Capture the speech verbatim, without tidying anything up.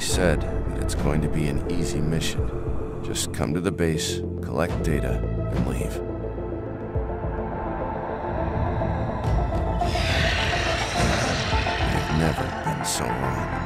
said that it's going to be an easy mission. Just come to the base, collect data, and leave. I've never been so wrong.